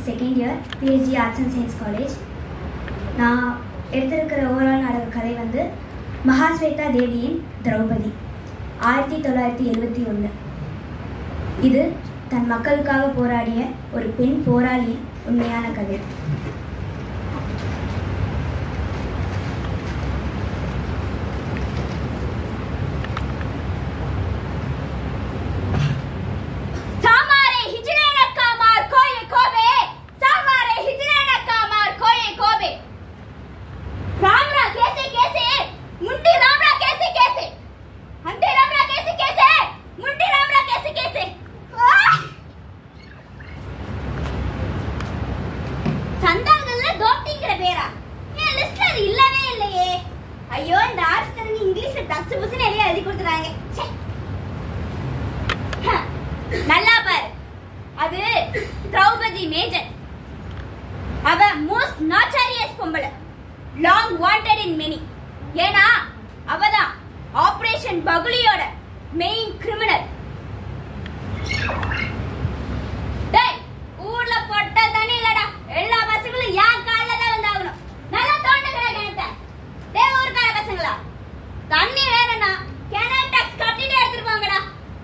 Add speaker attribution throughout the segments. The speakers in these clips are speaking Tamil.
Speaker 1: Second year PhD arts and science college. நான் எடுத்திருக்கிற ஓவரால் நாடக கதை வந்து மகாஸ்வேதா தேவியின் திரௌபதி 1971. இது தன் மக்களுக்காக போராடிய ஒரு பெண் போராளியின் உண்மையான கதை.
Speaker 2: ஐயோ இந்த ஆர்ட்ஸ் இங்கிலீஷ்ல டச் புஸ் நிறைய எழுதி கொடுத்துறாங்க. நல்லா பாரு, அது திரௌபதி மேஜர். அவ மோஸ்ட் நாச்சரியஸ் பொம்பளை, லாங் வாண்டட் இன் மெனி. ஏன்னா அவதான் ஆபரேஷன் பகுலியோட மெயின் கிரிமினல். டேய், ஊர்ல பொட்ட தண்ணி இல்லடா, எல்லா பசங்களும் யார் காலில் தான் வந்து ஆகணும். நல்லா தோண்டுகிற கிணத்தை ஊருக்கார பசங்களா, தண்ணி வேணும்னா கேனல் டாக்ஸ் கட்டிட்டு எடுத்துட்டு போங்கடா.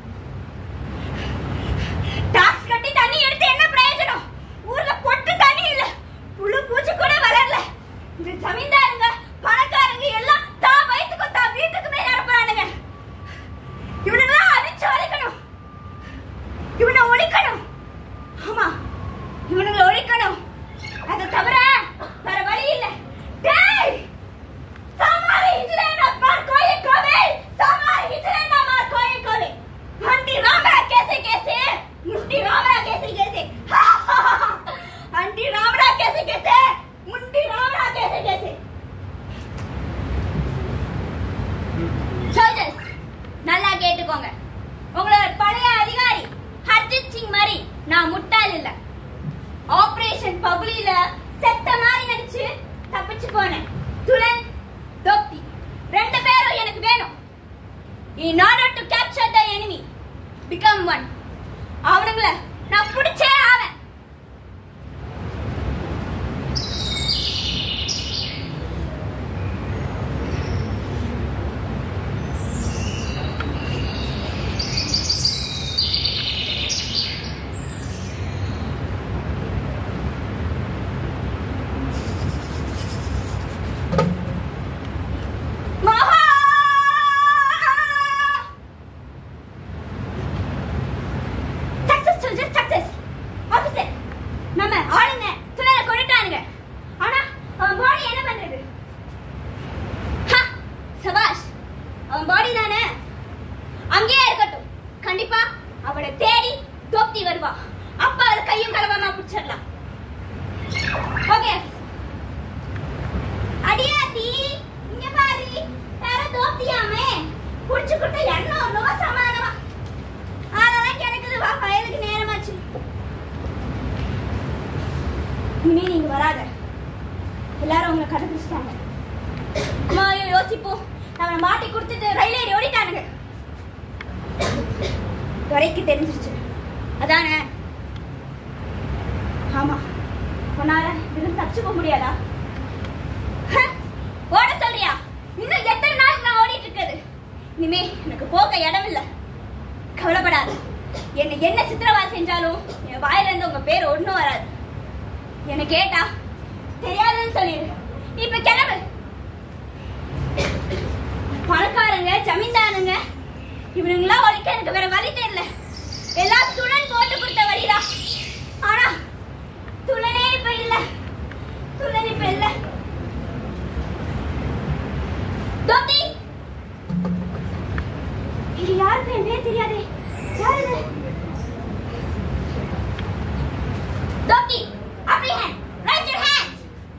Speaker 2: டாக்ஸ் கட்டி தண்ணி எடுத்து என்ன பிரயோஜனம்? ஊர்ல பொட்டு தண்ணி இல்ல, புழு பூச்சி கூட வளரல. இந்த ஜமீன்தாருங்க பணக்காரங்க எல்லாம் தான் வயிற்றுக்கும் தான் வீட்டுக்குமே நடப்பானுங்க. இவனுங்களாம் அடிச்சு ஒழிக்கணும், இவனை ஒழிக்கணும். ஆமா, இவனுங்களை ஒழிக்கணும். அதை தவிர வேற வழி இல்ல. டேய், நல்லா கேட்டுக்கோங்க. உங்களோட பழைய அதிகாரி ஹர்ஜித் சிங் மாதிரி நான் முட்டாள் இல்ல. ஆபரேஷன் பகுலில செத்த மாதிரி நடிச்சு தப்பிச்சு போனேன். துலன், தோப்தி ரெண்டு பேரும் எனக்கு வேணும். In order to capture the enemy, become one. அவனுங்கள நான் பிடிச்சே ஆவேன். அவன் பாடி தானே அங்கேயே இருக்கட்டும். கண்டிப்பா அவனை தேடி தோப்தி வருவா. அப்ப அவர் கையும் கலவாமா பிடிச்சிடலாம். ஓகே, அடியாத்தி இங்க பாரு, வேற தோப்தியாமே புடிச்சு கொடுத்த எண்ணம் நோ சமானமா. அதெல்லாம் கிடைக்குது, வா பயலுக்கு நேரமாச்சு. இனிமே நீங்க வராத, எல்லாரும் உங்களை கண்டுபிடிச்சிட்டாங்க. யோசிப்போம், அவனை மாட்டி கொடுத்துட்டு ரயில் ஏறி ஓடிட்டானுங்க. துரைக்கு தெரிஞ்சிருச்சு அதானே? ஆமா, உன்னால இதுல தப்பிச்சு போக முடியாதா? ஓட சொல்றியா? இன்னும் எத்தனை நாள் நான் ஓடிட்டு இருக்குது? இனிமே எனக்கு போக இடம் இல்ல. கவலைப்படாது, என்ன சித்திரவதை செஞ்சாலும் என் வாயில இருந்து உங்க பேர் ஒண்ணும் வராது. என்ன கேட்டா தெரியாதுன்னு சொல்லிடு. இப்ப கிளம்பு. பணக்காரங்க, ஜமீன்தாருங்க இவனுங்களாம் ஒழிக்க எனக்கு வேற வழி தெரியல. எல்லாம் துளன் போட்டு கொடுத்த வழிதான். ஆனா துளனே இப்ப இல்ல, துளன் இப்ப இல்ல. தோப்தி, இது யாருக்கு என்னே தெரியாதே. யாரு தோப்தி? apprehend, raise your hands.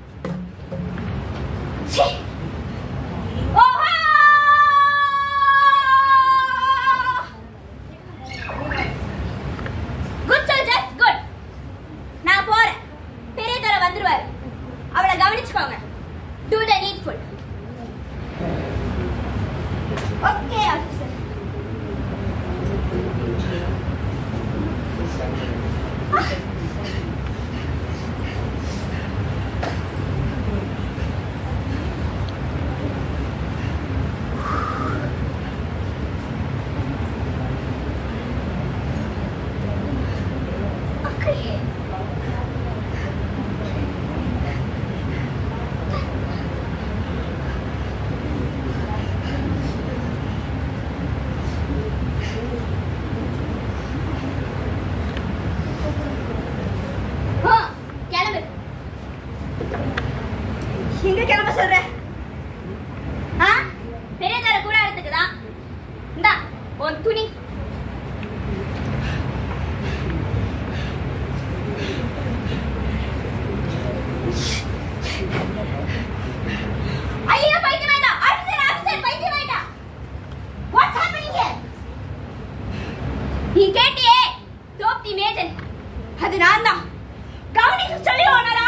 Speaker 2: அவளை கவனிச்சுக்கோங்க. Do the needful. Okay, officer. எங்க கிளம்ப சொல்ற? பெரியதார கூட எடுத்துக்குதான். இந்தா உன் துணி. ஐயோ பைத்தியமாயிட்டா. ஆஃபீசர் பைத்தியமாயிட்டா. What's happening here? நீ கேட்டியே தோப்தி மேஜன், அது நான் தான். கவனிக்க சொல்லி உன்னால